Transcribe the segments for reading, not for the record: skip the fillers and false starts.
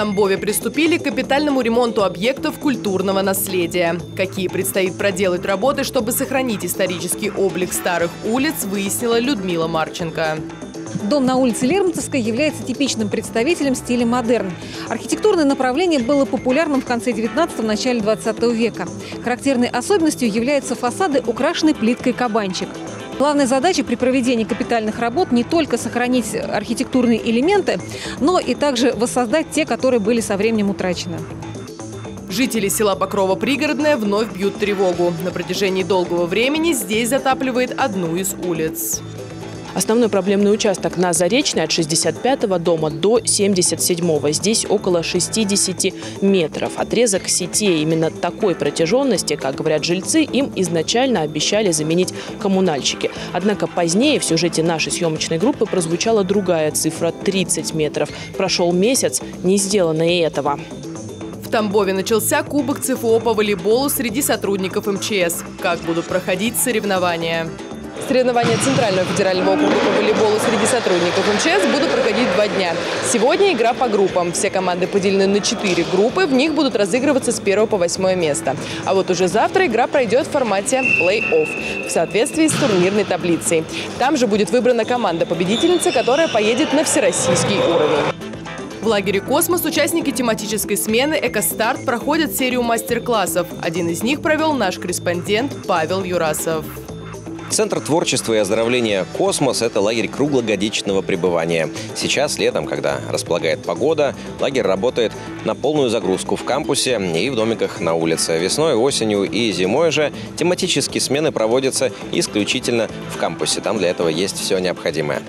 Тамбове приступили к капитальному ремонту объектов культурного наследия. Какие предстоит проделать работы, чтобы сохранить исторический облик старых улиц, выяснила Людмила Марченко. Дом на улице Лермонтовской является типичным представителем стиля модерн. Архитектурное направление было популярным в конце 19-го, начале 20 века. Характерной особенностью являются фасады, украшенные плиткой кабанчик. Главная задача при проведении капитальных работ не только сохранить архитектурные элементы, но и также воссоздать те, которые были со временем утрачены. Жители села Покрово-Пригородное вновь бьют тревогу. На протяжении долгого времени здесь затапливает одну из улиц. Основной проблемный участок на Заречной от 65-го дома до 77-го. Здесь около 60 метров. Отрезок сети именно такой протяженности, как говорят жильцы, им изначально обещали заменить коммунальщики. Однако позднее в сюжете нашей съемочной группы прозвучала другая цифра – 30 метров. Прошел месяц, не сделано и этого. В Тамбове начался Кубок ЦФО по волейболу среди сотрудников МЧС. Как будут проходить соревнования? Соревнования Центрального федерального округа по волейболу среди сотрудников МЧС будут проходить 2 дня. Сегодня игра по группам. Все команды поделены на 4 группы. В них будут разыгрываться с 1 по 8 место. А вот уже завтра игра пройдет в формате плей-офф в соответствии с турнирной таблицей. Там же будет выбрана команда-победительница, которая поедет на всероссийский уровень. В лагере «Космос» участники тематической смены «Экостарт» проходят серию мастер-классов. Один из них провел наш корреспондент Павел Юрасов. Центр творчества и оздоровления «Космос» – это лагерь круглогодичного пребывания. Сейчас, летом, когда располагает погода, лагерь работает на полную загрузку в кампусе и в домиках на улице. Весной, осенью и зимой же тематические смены проводятся исключительно в кампусе. Там для этого есть все необходимое.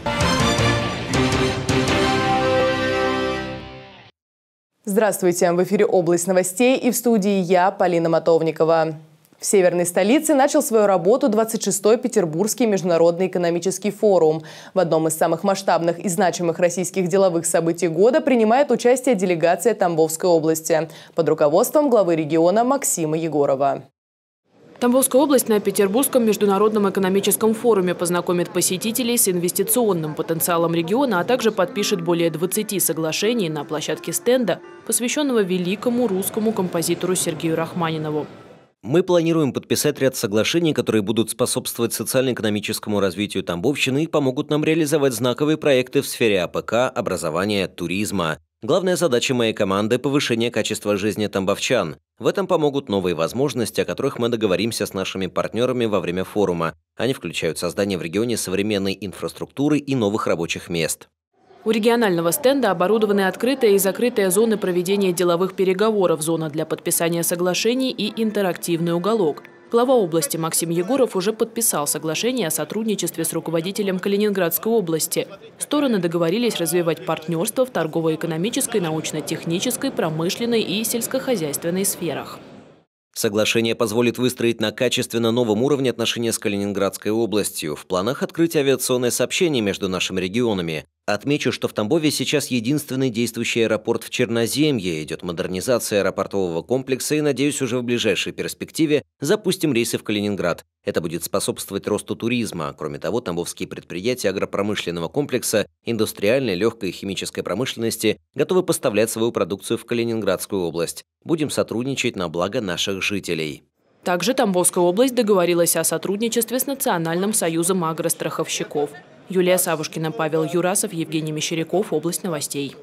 Здравствуйте! В эфире «Область новостей» и в студии я, Полина Мотовникова. В северной столице начал свою работу 26-й Петербургский международный экономический форум. В одном из самых масштабных и значимых российских деловых событий года принимает участие делегация Тамбовской области под руководством главы региона Максима Егорова. Тамбовская область на Петербургском международном экономическом форуме познакомит посетителей с инвестиционным потенциалом региона, а также подпишет более 20 соглашений на площадке стенда, посвященного великому русскому композитору Сергею Рахманинову. Мы планируем подписать ряд соглашений, которые будут способствовать социально-экономическому развитию Тамбовщины и помогут нам реализовать знаковые проекты в сфере АПК, образования, туризма. Главная задача моей команды – повышение качества жизни тамбовчан. В этом помогут новые возможности, о которых мы договоримся с нашими партнерами во время форума. Они включают создание в регионе современной инфраструктуры и новых рабочих мест. У регионального стенда оборудованы открытая и закрытая зоны проведения деловых переговоров, зона для подписания соглашений и интерактивный уголок. Глава области Максим Егоров уже подписал соглашение о сотрудничестве с руководителем Калининградской области. Стороны договорились развивать партнерство в торгово-экономической, научно-технической, промышленной и сельскохозяйственной сферах. Соглашение позволит выстроить на качественно новом уровне отношения с Калининградской областью. В планах открыть авиационное сообщение между нашими регионами. Отмечу, что в Тамбове сейчас единственный действующий аэропорт в Черноземье. Идет модернизация аэропортового комплекса и, надеюсь, уже в ближайшей перспективе запустим рейсы в Калининград. Это будет способствовать росту туризма. Кроме того, тамбовские предприятия агропромышленного комплекса, индустриальной, легкой и химической промышленности готовы поставлять свою продукцию в Калининградскую область. Будем сотрудничать на благо наших жителей. Также Тамбовская область договорилась о сотрудничестве с Национальным союзом агростраховщиков. Юлия Савушкина, Павел Юрасов, Евгений Мещеряков. Область новостей.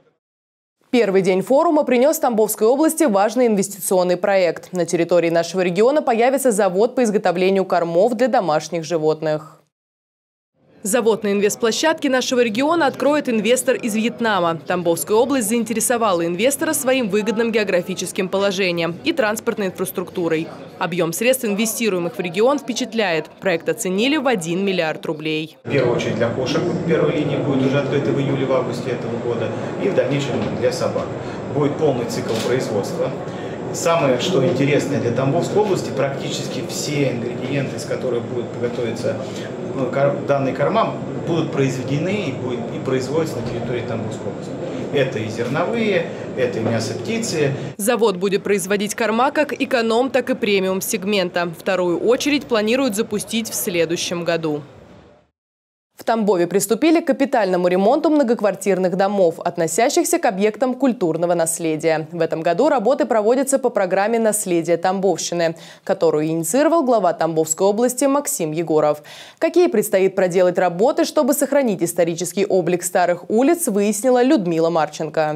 Первый день форума принес Тамбовской области важный инвестиционный проект. На территории нашего региона появится завод по изготовлению кормов для домашних животных. Завод на инвестплощадке нашего региона откроет инвестор из Вьетнама. Тамбовская область заинтересовала инвестора своим выгодным географическим положением и транспортной инфраструктурой. Объем средств, инвестируемых в регион, впечатляет. Проект оценили в 1 миллиард рублей. В первую очередь для кошек первая линия будет уже открыта в июле-августе этого года. И в дальнейшем для собак. Будет полный цикл производства. Самое, что интересное для Тамбовской области, практически все ингредиенты, из которых будет готовиться данные корма, будут произведены и производятся на территории Тамбовской области. Это и зерновые, это и мясо птицы. Завод будет производить корма как эконом, так и премиум сегмента. Вторую очередь планируют запустить в следующем году. В Тамбове приступили к капитальному ремонту многоквартирных домов, относящихся к объектам культурного наследия. В этом году работы проводятся по программе «Наследие Тамбовщины», которую инициировал глава Тамбовской области Максим Егоров. Какие предстоит проделать работы, чтобы сохранить исторический облик старых улиц, выяснила Людмила Марченко.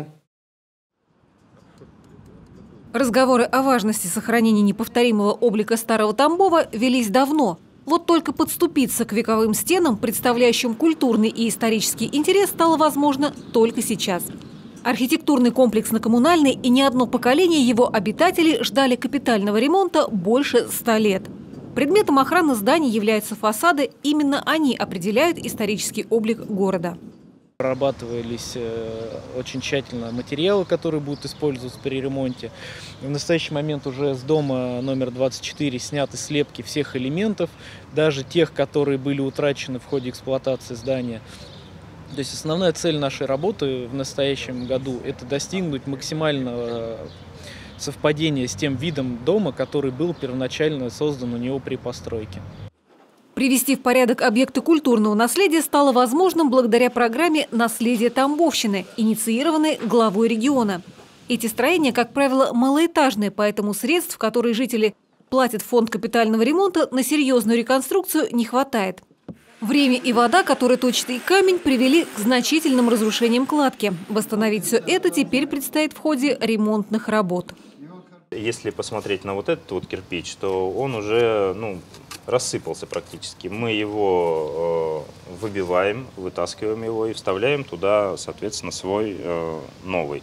Разговоры о важности сохранения неповторимого облика старого Тамбова велись давно. Вот только подступиться к вековым стенам, представляющим культурный и исторический интерес, стало возможно только сейчас. Архитектурный комплекс на Коммунальной и не одно поколение его обитателей ждали капитального ремонта больше 100 лет. Предметом охраны зданий являются фасады, именно они определяют исторический облик города. Прорабатывались очень тщательно материалы, которые будут использоваться при ремонте. В настоящий момент уже с дома номер 24 сняты слепки всех элементов, даже тех, которые были утрачены в ходе эксплуатации здания. То есть основная цель нашей работы в настоящем году – это достигнуть максимального совпадения с тем видом дома, который был первоначально создан у него при постройке. Привести в порядок объекты культурного наследия стало возможным благодаря программе «Наследие Тамбовщины», инициированной главой региона. Эти строения, как правило, малоэтажные, поэтому средств, которые жители платят в фонд капитального ремонта, на серьезную реконструкцию не хватает. Время и вода, которые точит и камень, привели к значительным разрушениям кладки. Восстановить все это теперь предстоит в ходе ремонтных работ. Если посмотреть на вот этот вот кирпич, то он уже рассыпался практически. Мы его выбиваем, вытаскиваем его и вставляем туда, соответственно, свой новый.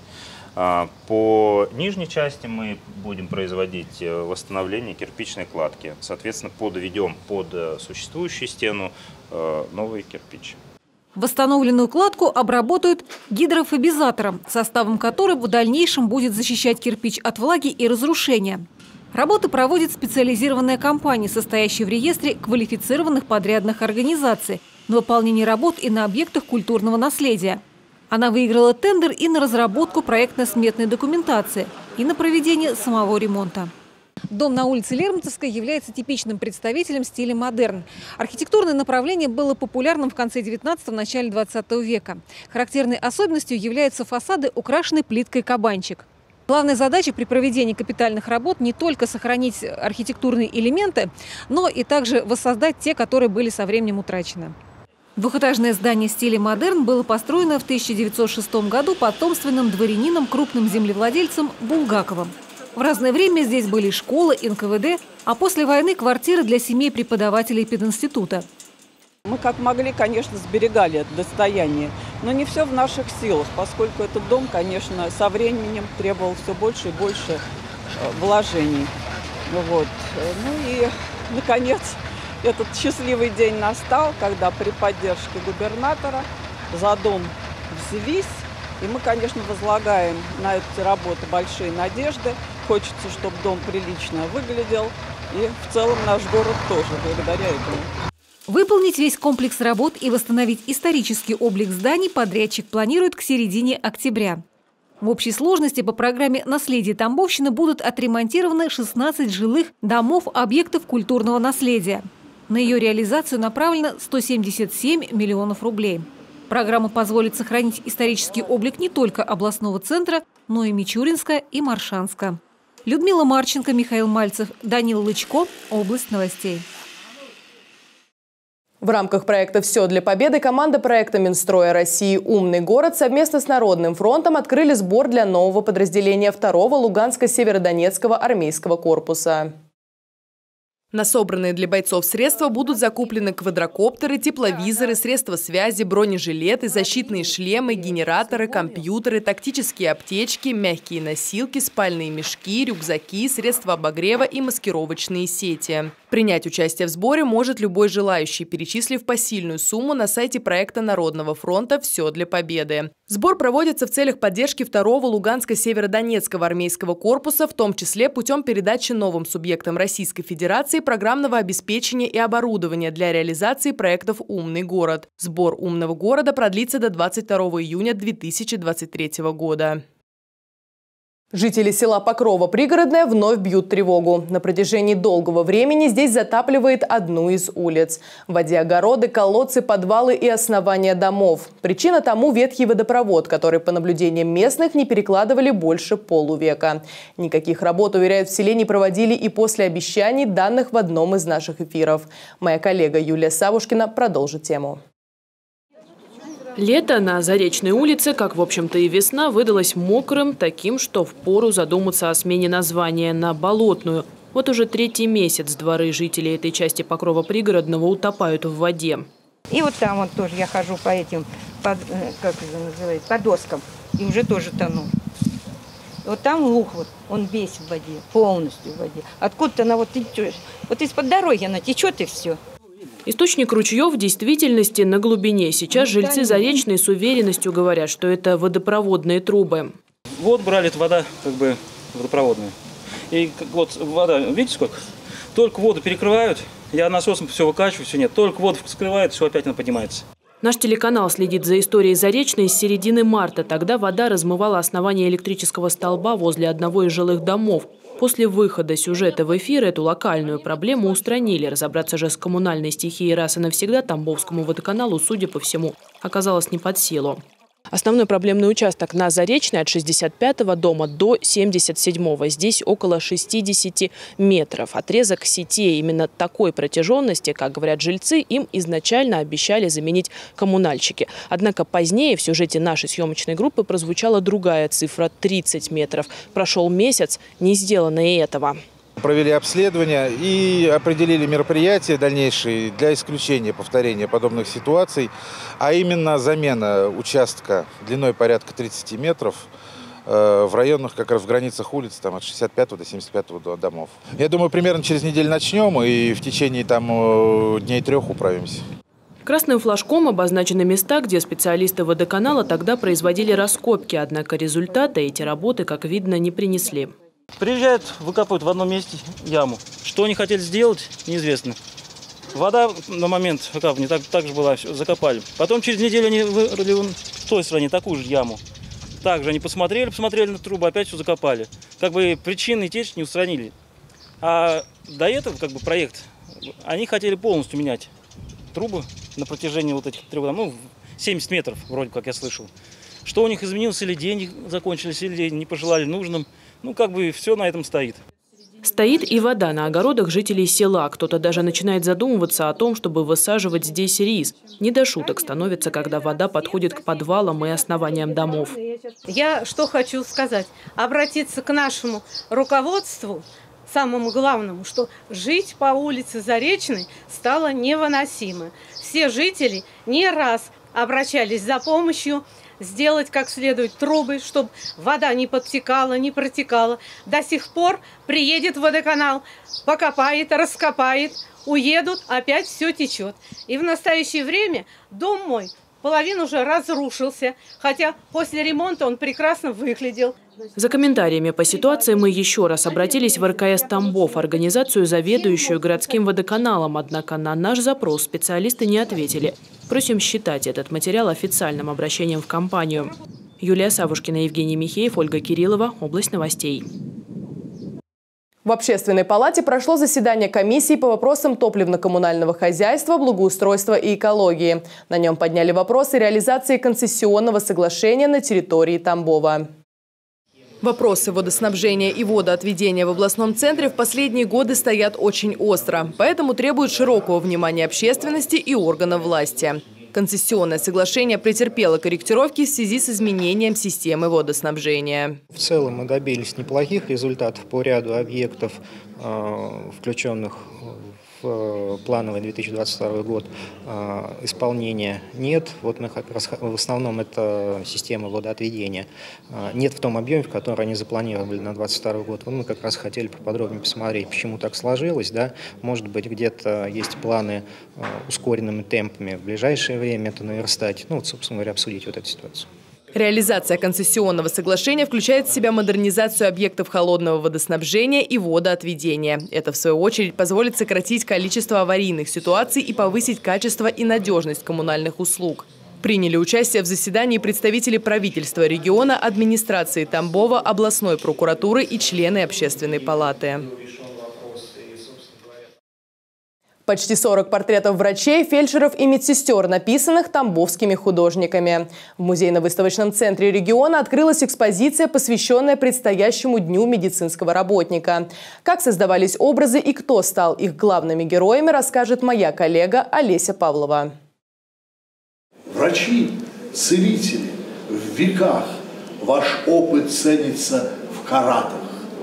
По нижней части мы будем производить восстановление кирпичной кладки. Соответственно, подведем под существующую стену новый кирпич. Восстановленную кладку обработают гидрофобизатором, составом которого в дальнейшем будет защищать кирпич от влаги и разрушения. Работы проводит специализированная компания, состоящая в реестре квалифицированных подрядных организаций на выполнение работ и на объектах культурного наследия. Она выиграла тендер и на разработку проектно-сметной документации, и на проведение самого ремонта. Дом на улице Лермонтовской является типичным представителем стиля модерн. Архитектурное направление было популярным в конце 19-го, начале 20 века. Характерной особенностью являются фасады, украшенные плиткой кабанчик. Главная задача при проведении капитальных работ не только сохранить архитектурные элементы, но и также воссоздать те, которые были со временем утрачены. Двухэтажное здание в стиле модерн было построено в 1906 году потомственным дворянином, крупным землевладельцем Булгаковым. В разное время здесь были школы, НКВД, а после войны квартиры для семей преподавателей пединститута. Мы как могли, конечно, сберегали это достояние, но не все в наших силах, поскольку этот дом, конечно, со временем требовал все больше и больше вложений. Вот. Ну и, наконец, этот счастливый день настал, когда при поддержке губернатора за дом взялись. И мы, конечно, возлагаем на эти работы большие надежды. Хочется, чтобы дом прилично выглядел. И в целом наш город тоже благодаря этому. Выполнить весь комплекс работ и восстановить исторический облик зданий подрядчик планирует к середине октября. В общей сложности по программе «Наследие Тамбовщины» будут отремонтированы 16 жилых домов объектов культурного наследия. На ее реализацию направлено 177 миллионов рублей. Программа позволит сохранить исторический облик не только областного центра, но и Мичуринска и Моршанска. Людмила Марченко, Михаил Мальцев, Данил Лычко. Область новостей. В рамках проекта «Все для победы» команда проекта Минстроя России «Умный город» совместно с Народным фронтом открыли сбор для нового подразделения 2-го Луганско-Северодонецкого армейского корпуса. На собранные для бойцов средства будут закуплены квадрокоптеры, тепловизоры, средства связи, бронежилеты, защитные шлемы, генераторы, компьютеры, тактические аптечки, мягкие носилки, спальные мешки, рюкзаки, средства обогрева и маскировочные сети. Принять участие в сборе может любой желающий, перечислив посильную сумму на сайте проекта Народного фронта «Все для победы». Сбор проводится в целях поддержки 2-го Луганско-Северодонецкого армейского корпуса, в том числе путем передачи новым субъектам Российской Федерации программного обеспечения и оборудования для реализации проектов «Умный город». Сбор «Умного города» продлится до 22 июня 2023 года. Жители села Покрова Пригородное вновь бьют тревогу. На протяжении долгого времени здесь затапливает одну из улиц. В воде огороды, колодцы, подвалы и основания домов. Причина тому ветхий водопровод, который, по наблюдениям местных, не перекладывали больше полувека. Никаких работ, уверяют, в селе не проводили и после обещаний, данных в одном из наших эфиров. Моя коллега Юлия Савушкина продолжит тему. Лето на Заречной улице, как в общем-то и весна, выдалось мокрым, таким, что впору задуматься о смене названия на Болотную. Вот уже третий месяц дворы жителей этой части Покрова Пригородного утопают в воде. И вот там вот тоже я хожу по этим, как это называется, по доскам, и уже тоже тону. Вот там луг, вот, он весь в воде, полностью в воде. Откуда-то она вот течет, вот из-под дороги она течет и все. Источник ручьев в действительности на глубине. Сейчас жильцы Заречной с уверенностью говорят, что это водопроводные трубы. Вот брали, это вода как бы водопроводная. И вот вода, видите сколько? Только воду перекрывают, я насосом все выкачиваю, все нет. Только воду вскрывают, все опять она поднимается. Наш телеканал следит за историей Заречной с середины марта. Тогда вода размывала основание электрического столба возле одного из жилых домов. После выхода сюжета в эфир эту локальную проблему устранили. Разобраться же с коммунальной стихией раз и навсегда Тамбовскому водоканалу, судя по всему, оказалось не под силу. Основной проблемный участок на Заречной от 65-го дома до 77-го. Здесь около 60 метров. Отрезок сетей именно такой протяженности, как говорят жильцы, им изначально обещали заменить коммунальщики. Однако позднее в сюжете нашей съемочной группы прозвучала другая цифра – 30 метров. Прошел месяц, не сделано и этого. Провели обследование и определили мероприятия дальнейшие для исключения повторения подобных ситуаций, а именно замена участка длиной порядка 30 метров в районах, как раз в границах улиц, там, от 65 до 75 домов. Я думаю, примерно через неделю начнем и в течение дней 3 управимся. Красным флажком обозначены места, где специалисты водоканала тогда производили раскопки, однако результата эти работы, как видно, не принесли. Приезжают, выкапывают в одном месте яму. Что они хотели сделать, неизвестно. Вода на момент выкапывания так же была, закопали. Потом через неделю они вырыли в той стороне такую же яму. Также они посмотрели на трубу, опять все закопали. Как бы причины течь не устранили. А до этого как бы проект, они хотели полностью менять трубы на протяжении вот этих 3 годов, 70 метров вроде как я слышал. Что у них изменилось, или деньги закончились, или не пожелали нужным. Как бы все на этом стоит. Стоит и вода на огородах жителей села. Кто-то даже начинает задумываться о том, чтобы высаживать здесь рис. Не до шуток становится, когда вода подходит к подвалам и основаниям домов. Я что хочу сказать? Обратиться к нашему руководству, самому главному, что жить по улице Заречной стало невыносимо. Все жители не раз обращались за помощью, сделать как следует трубы, чтобы вода не подтекала, не протекала. До сих пор приедет водоканал, покопает, раскопает, уедут, опять все течет. И в настоящее время дом мой половину уже разрушился, хотя после ремонта он прекрасно выглядел. За комментариями по ситуации мы еще раз обратились в РКС Тамбов, организацию, заведующую городским водоканалом. Однако на наш запрос специалисты не ответили. Просим считать этот материал официальным обращением в компанию. Юлия Савушкина, Евгений Михеев, Ольга Кириллова. Область новостей. В Общественной палате прошло заседание комиссии по вопросам топливно-коммунального хозяйства, благоустройства и экологии. На нем подняли вопросы реализации концессионного соглашения на территории Тамбова. Вопросы водоснабжения и водоотведения в областном центре в последние годы стоят очень остро, поэтому требуют широкого внимания общественности и органов власти. Концессионное соглашение претерпело корректировки в связи с изменением системы водоснабжения. В целом мы добились неплохих результатов по ряду объектов, включенных в плановый 2022 год. Исполнения нет. Вот мы как раз, в основном это система водоотведения. Нет в том объеме, в который они запланировали на 2022 год. Вот мы как раз хотели поподробнее посмотреть, почему так сложилось. Да? Может быть, где-то есть планы ускоренными темпами в ближайшее время это наверстать. Вот, собственно говоря, обсудить вот эту ситуацию. Реализация концессионного соглашения включает в себя модернизацию объектов холодного водоснабжения и водоотведения. Это, в свою очередь, позволит сократить количество аварийных ситуаций и повысить качество и надежность коммунальных услуг. Приняли участие в заседании представители правительства региона, администрации Тамбова, областной прокуратуры и члены общественной палаты. Почти 40 портретов врачей, фельдшеров и медсестер, написанных тамбовскими художниками. В музейно-выставочном центре региона открылась экспозиция, посвященная предстоящему Дню медицинского работника. Как создавались образы и кто стал их главными героями, расскажет моя коллега Олеся Павлова. Врачи, целители, в веках ваш опыт ценится в каратах.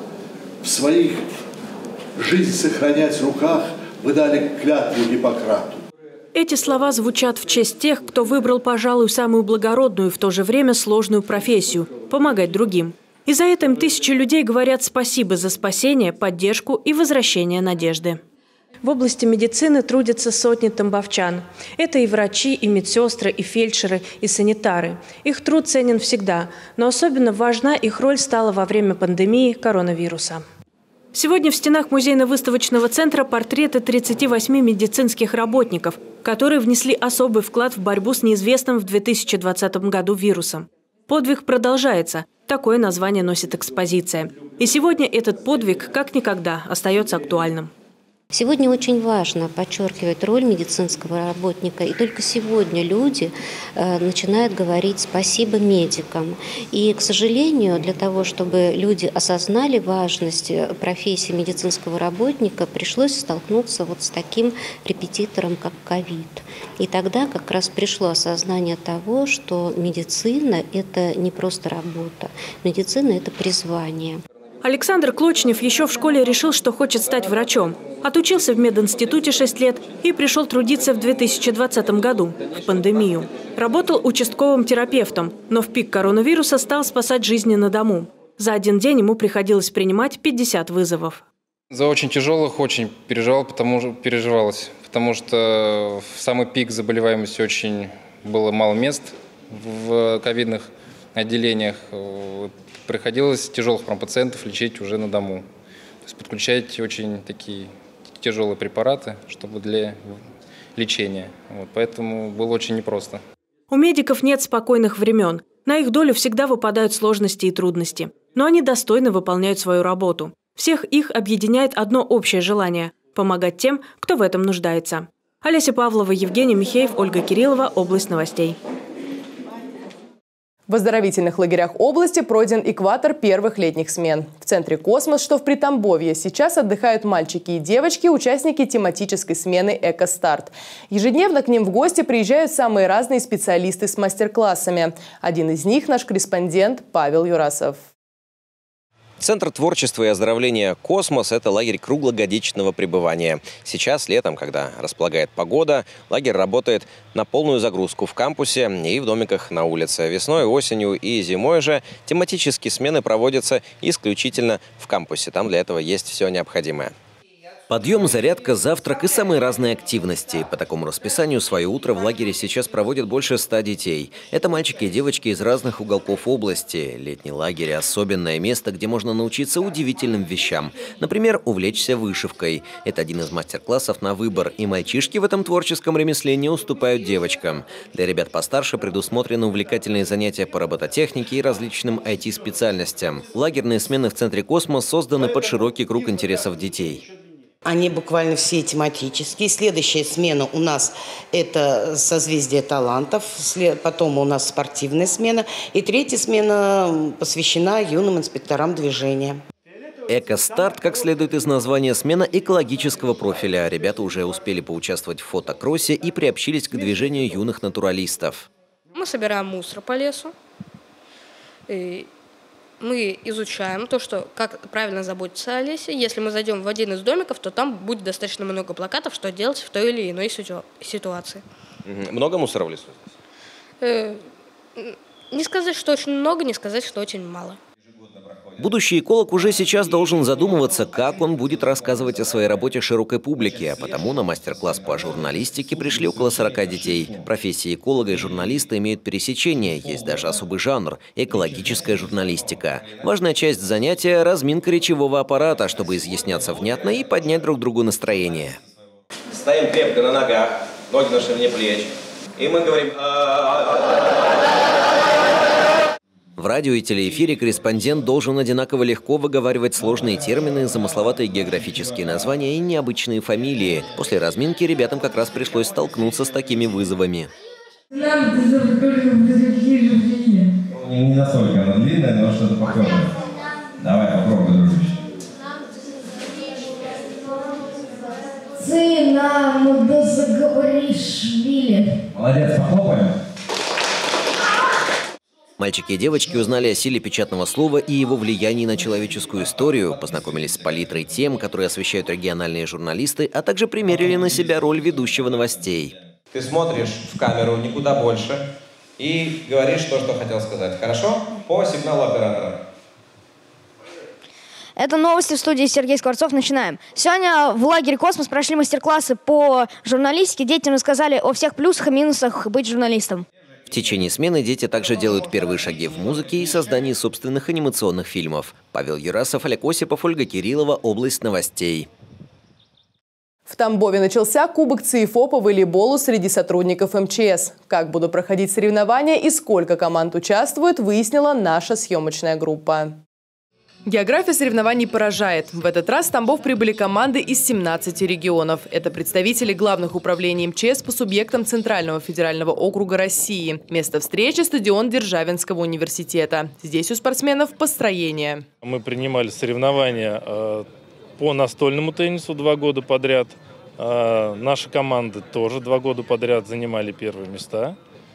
В своих жизнь сохранять в руках вы дали клятву Гиппократу. Эти слова звучат в честь тех, кто выбрал, пожалуй, самую благородную и в то же время сложную профессию – помогать другим. И за это им тысячи людей говорят спасибо за спасение, поддержку и возвращение надежды. В области медицины трудятся сотни тамбовчан. Это и врачи, и медсестры, и фельдшеры, и санитары. Их труд ценен всегда, но особенно важна их роль стала во время пандемии коронавируса. Сегодня в стенах музейно-выставочного центра портреты 38 медицинских работников, которые внесли особый вклад в борьбу с неизвестным в 2020 году вирусом. Подвиг продолжается. Такое название носит экспозиция. И сегодня этот подвиг как никогда остается актуальным. Сегодня очень важно подчеркивать роль медицинского работника. И только сегодня люди начинают говорить спасибо медикам. И, к сожалению, для того, чтобы люди осознали важность профессии медицинского работника, пришлось столкнуться вот с таким репетитором, как ковид. И тогда как раз пришло осознание того, что медицина – это не просто работа. Медицина – это призвание. Александр Клочнев еще в школе решил, что хочет стать врачом. Отучился в мединституте 6 лет и пришел трудиться в 2020 году, в пандемию. Работал участковым терапевтом, но в пик коронавируса стал спасать жизни на дому. За один день ему приходилось принимать 50 вызовов. За очень тяжелых очень переживалось, потому что в самый пик заболеваемости очень было мало мест в ковидных отделениях. Приходилось тяжелых пациентов лечить уже на дому. То есть подключать очень такие тяжелые препараты, чтобы для лечения. Поэтому было очень непросто. У медиков нет спокойных времен. На их долю всегда выпадают сложности и трудности. Но они достойно выполняют свою работу. Всех их объединяет одно общее желание – помогать тем, кто в этом нуждается. Олеся Павлова, Евгений Михеев, Ольга Кириллова. Область новостей. В оздоровительных лагерях области пройден экватор первых летних смен. В центре «Космос», что в Притамбовье, сейчас отдыхают мальчики и девочки, участники тематической смены «Эко-старт». Ежедневно к ним в гости приезжают самые разные специалисты с мастер-классами. Один из них – наш корреспондент Павел Юрасов. Центр творчества и оздоровления «Космос» – это лагерь круглогодичного пребывания. Сейчас, летом, когда располагает погода, лагерь работает на полную загрузку в кампусе и в домиках на улице. Весной, осенью и зимой же тематические смены проводятся исключительно в кампусе. Там для этого есть все необходимое. Подъем, зарядка, завтрак и самые разные активности. По такому расписанию свое утро в лагере сейчас проводят больше 100 детей. Это мальчики и девочки из разных уголков области. Летний лагерь – особенное место, где можно научиться удивительным вещам. Например, увлечься вышивкой. Это один из мастер-классов на выбор. И мальчишки в этом творческом ремесле не уступают девочкам. Для ребят постарше предусмотрены увлекательные занятия по робототехнике и различным IT-специальностям. Лагерные смены в центре «Космос» созданы под широкий круг интересов детей. Они буквально все тематические. Следующая смена у нас это созвездие талантов, потом у нас спортивная смена. И третья смена посвящена юным инспекторам движения. «Эко-старт», как следует из названия, смена экологического профиля. Ребята уже успели поучаствовать в фотокроссе и приобщились к движению юных натуралистов. Мы собираем мусор по лесу. Мы изучаем то, как правильно заботиться о лесе. Если мы зайдем в один из домиков, то там будет достаточно много плакатов, что делать в той или иной ситуации. Много мусора в лесу? Не сказать, что очень много, не сказать, что очень мало. Будущий эколог уже сейчас должен задумываться, как он будет рассказывать о своей работе широкой публике, а потому на мастер-класс по журналистике пришли около 40 детей. Профессии эколога и журналиста имеют пересечение, есть даже особый жанр – экологическая журналистика. Важная часть занятия – разминка речевого аппарата, чтобы изъясняться внятно и поднять друг другу настроение. Стоим крепко на ногах, ноги на ширине плеч. И мы говорим В радио и телеэфире корреспондент должен одинаково легко выговаривать сложные термины, замысловатые географические названия и необычные фамилии. После разминки ребятам как раз пришлось столкнуться с такими вызовами. Не настолько она длинная, но что-то похожее. Давай, попробуй, дружище. Молодец, похлопаем. Мальчики и девочки узнали о силе печатного слова и его влиянии на человеческую историю, познакомились с палитрой тем, которые освещают региональные журналисты, а также примерили на себя роль ведущего новостей. Ты смотришь в камеру никуда больше и говоришь то, что хотел сказать. Хорошо? По сигналу оператора. Это новости в студии Сергей Скворцов. Начинаем. Сегодня в лагере «Космос» прошли мастер-классы по журналистике. Детям рассказали о всех плюсах и минусах быть журналистом. В течение смены дети также делают первые шаги в музыке и создании собственных анимационных фильмов. Павел Юрасов, Олег Осипов, Ольга Кириллова. Область новостей. В Тамбове начался Кубок ЦИФО по волейболу среди сотрудников МЧС. Как будут проходить соревнования и сколько команд участвует, выяснила наша съемочная группа. География соревнований поражает. В этот раз в Тамбов прибыли команды из 17 регионов. Это представители главных управлений МЧС по субъектам Центрального федерального округа России. Место встречи – стадион Державинского университета. Здесь у спортсменов построение. Мы принимали соревнования по настольному теннису 2 года подряд. Наши команды тоже 2 года подряд занимали первые места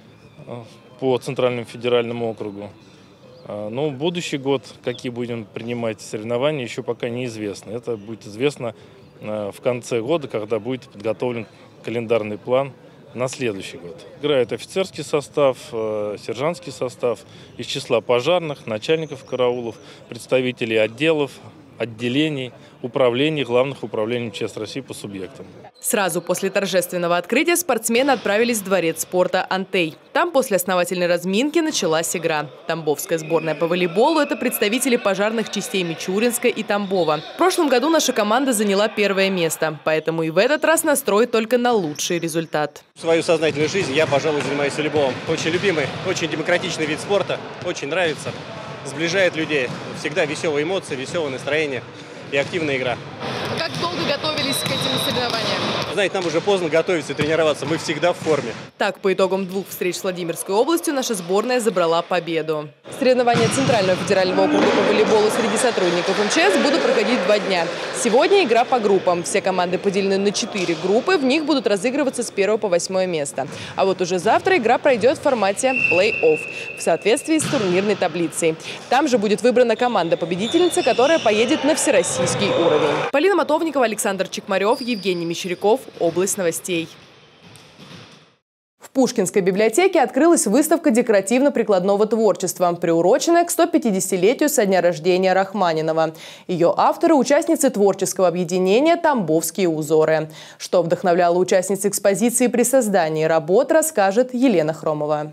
по Центральному федеральному округу. Но будущий год, какие будем принимать соревнования, еще пока неизвестно. Это будет известно в конце года, когда будет подготовлен календарный план на следующий год. Играет офицерский состав, сержантский состав из числа пожарных, начальников караулов, представителей отделов, отделений, управлений, главных управлений МЧС России по субъектам. Сразу после торжественного открытия спортсмены отправились в дворец спорта «Антей». Там после основательной разминки началась игра. Тамбовская сборная по волейболу – это представители пожарных частей Мичуринска и Тамбова. В прошлом году наша команда заняла 1-е место, поэтому и в этот раз настрой только на лучший результат. Свою сознательную жизнь я, пожалуй, занимаюсь волейболом. Очень любимый, очень демократичный вид спорта, очень нравится, сближает людей. Всегда веселые эмоции, веселое настроение и активная игра. Как долго готовились к этим соревнованиям? Знаете, нам уже поздно готовиться и тренироваться, мы всегда в форме. Так, по итогам 2 встреч с Владимирской областью наша сборная забрала победу. Соревнования Центрального федерального округа по волейболу среди сотрудников МЧС будут проходить 2 дня. Сегодня игра по группам. Все команды поделены на 4 группы, в них будут разыгрываться с 1 по 8 место. А вот уже завтра игра пройдет в формате плей-офф в соответствии с турнирной таблицей. Там же будет выбрана команда-победительница, которая поедет на всероссийский уровень. Полина Мотовникова, Александр Чекмарев, Евгений Мещеряков. Область новостей. В Пушкинской библиотеке открылась выставка декоративно-прикладного творчества, приуроченная к 150-летию со дня рождения Рахманинова. Ее авторы – участницы творческого объединения «Тамбовские узоры». Что вдохновляло участниц экспозиции при создании работ, расскажет Елена Хромова.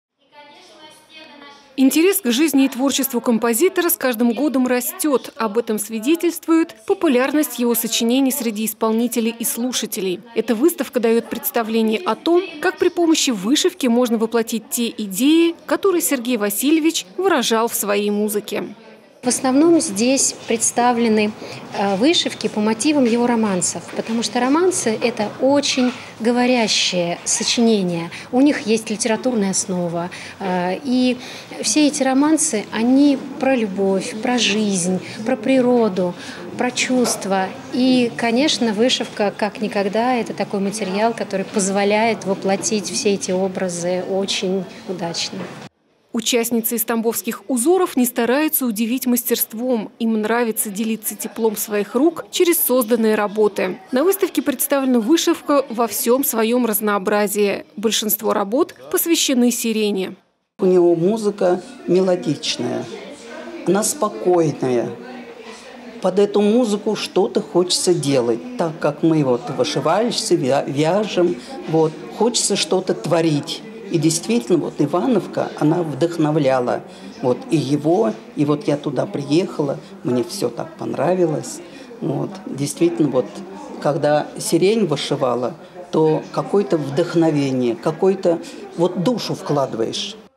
Интерес к жизни и творчеству композитора с каждым годом растет. Об этом свидетельствует популярность его сочинений среди исполнителей и слушателей. Эта выставка дает представление о том, как при помощи вышивки можно воплотить те идеи, которые Сергей Васильевич выражал в своей музыке. В основном здесь представлены вышивки по мотивам его романсов, потому что романсы – это очень говорящее сочинение. У них есть литературная основа. И все эти романсы, они про любовь, про жизнь, про природу, про чувства. И, конечно, вышивка, как никогда, это такой материал, который позволяет воплотить все эти образы очень удачно. Участницы из тамбовских узоров не стараются удивить мастерством. Им нравится делиться теплом своих рук через созданные работы. На выставке представлена вышивка во всем своем разнообразии. Большинство работ посвящены сирене. У него музыка мелодичная, она спокойная. Под эту музыку что-то хочется делать. Так как мы вот вышивальщицы, вяжем, вот, хочется что-то творить. И действительно, вот Ивановка, она вдохновляла вот и его, и вот я туда приехала, мне все так понравилось. Вот. Действительно, вот когда сирень вышивала, то какое-то вдохновение, какой-то вот душу вкладываешь.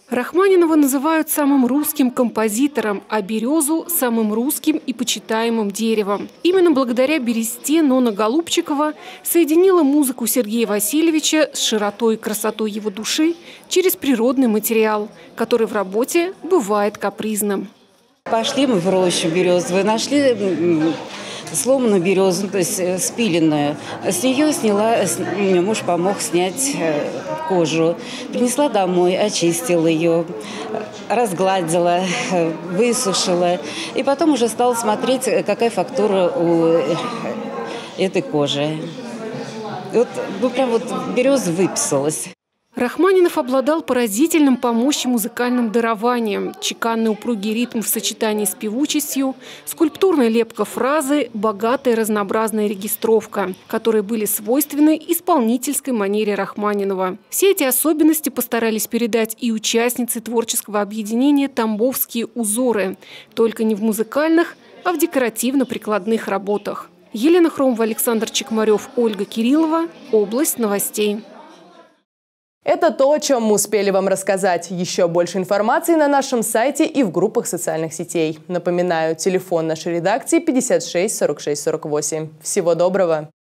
Рахманинова называют самым русским композитором, а березу – самым русским и почитаемым деревом. Именно благодаря бересте Нона Голубчикова соединила музыку Сергея Васильевича с широтой и красотой его души через природный материал, который в работе бывает капризным. Пошли мы в рощу березовую, нашли сломанную березу, то есть спиленную. С нее мне муж помог снять кожу. Принесла домой, очистила ее, разгладила, высушила. И потом уже стала смотреть, какая фактура у этой кожи. Прям береза выписалась. Рахманинов обладал поразительным по мощи музыкальным дарованием. Чеканный упругий ритм в сочетании с певучестью, скульптурная лепка фразы, богатая разнообразная регистровка, которые были свойственны исполнительской манере Рахманинова. Все эти особенности постарались передать и участницы творческого объединения «Тамбовские узоры», только не в музыкальных, а в декоративно-прикладных работах. Елена Хромова, Александр Чекмарев, Ольга Кириллова. Область новостей. Это то, о чем мы успели вам рассказать. Еще больше информации на нашем сайте и в группах социальных сетей. Напоминаю, телефон нашей редакции 56 46 48. Всего доброго!